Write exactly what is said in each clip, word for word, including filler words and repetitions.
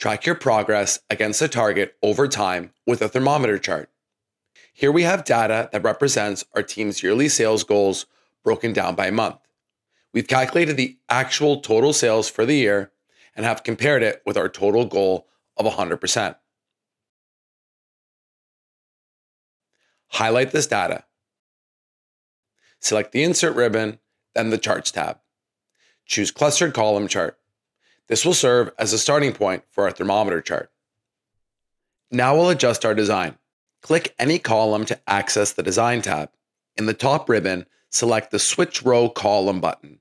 Track your progress against a target over time with a thermometer chart. Here we have data that represents our team's yearly sales goals broken down by month. We've calculated the actual total sales for the year and have compared it with our total goal of one hundred percent. Highlight this data. Select the Insert ribbon, then the Charts tab. Choose Clustered Column Chart. This will serve as a starting point for our thermometer chart. Now we'll adjust our design. Click any column to access the Design tab. In the top ribbon, select the Switch Row Column button.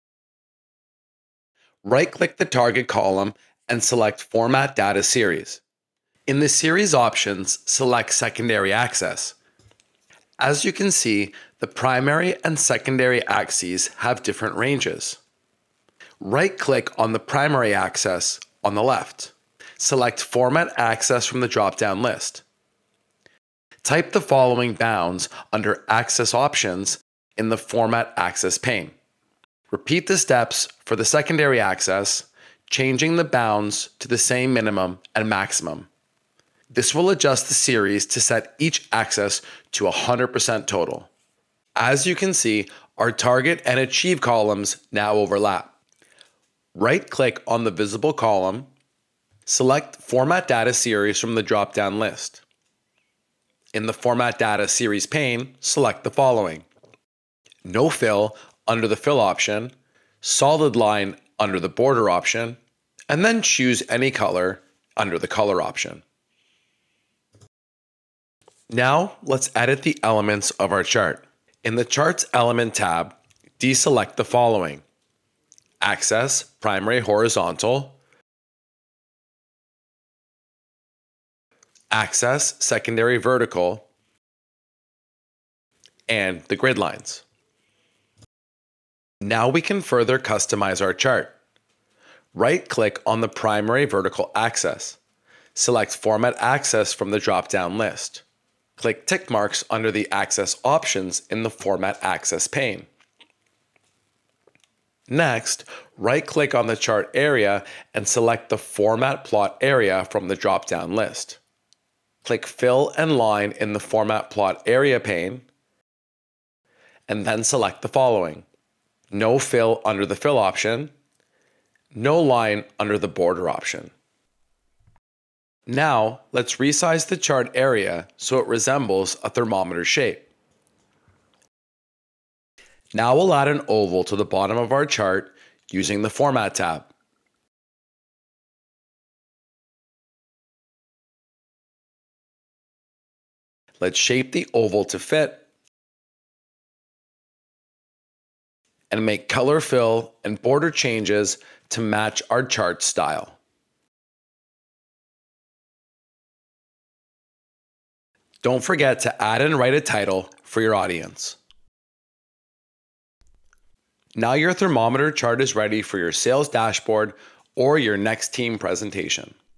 Right-click the target column and select Format Data Series. In the Series options, select Secondary Axis. As you can see, the primary and secondary axes have different ranges. Right-click on the primary axis on the left. Select Format Axis from the drop-down list. Type the following bounds under Axis Options in the Format Axis pane. Repeat the steps for the secondary axis, changing the bounds to the same minimum and maximum. This will adjust the series to set each axis to one hundred percent total. As you can see, our target and achieve columns now overlap. Right-click on the visible column, select Format Data Series from the drop-down list. In the Format Data Series pane, select the following: No Fill under the Fill option, Solid Line under the Border option, and then choose any color under the Color option. Now, let's edit the elements of our chart. In the Charts Element tab, deselect the following: Axis, Primary Horizontal, Axis, Secondary Vertical, and the grid lines. Now we can further customize our chart. Right-click on the primary vertical axis. Select Format Axis from the drop-down list. Click tick marks under the Axis options in the Format Axis pane. Next, right-click on the chart area and select the Format Plot area from the drop-down list. Click Fill and Line in the Format Plot area pane, and then select the following: No Fill under the Fill option, No Line under the Border option. Now, let's resize the chart area so it resembles a thermometer shape. Now we'll add an oval to the bottom of our chart using the Format tab. Let's shape the oval to fit and make color fill and border changes to match our chart style. Don't forget to add and write a title for your audience. Now your thermometer chart is ready for your sales dashboard or your next team presentation.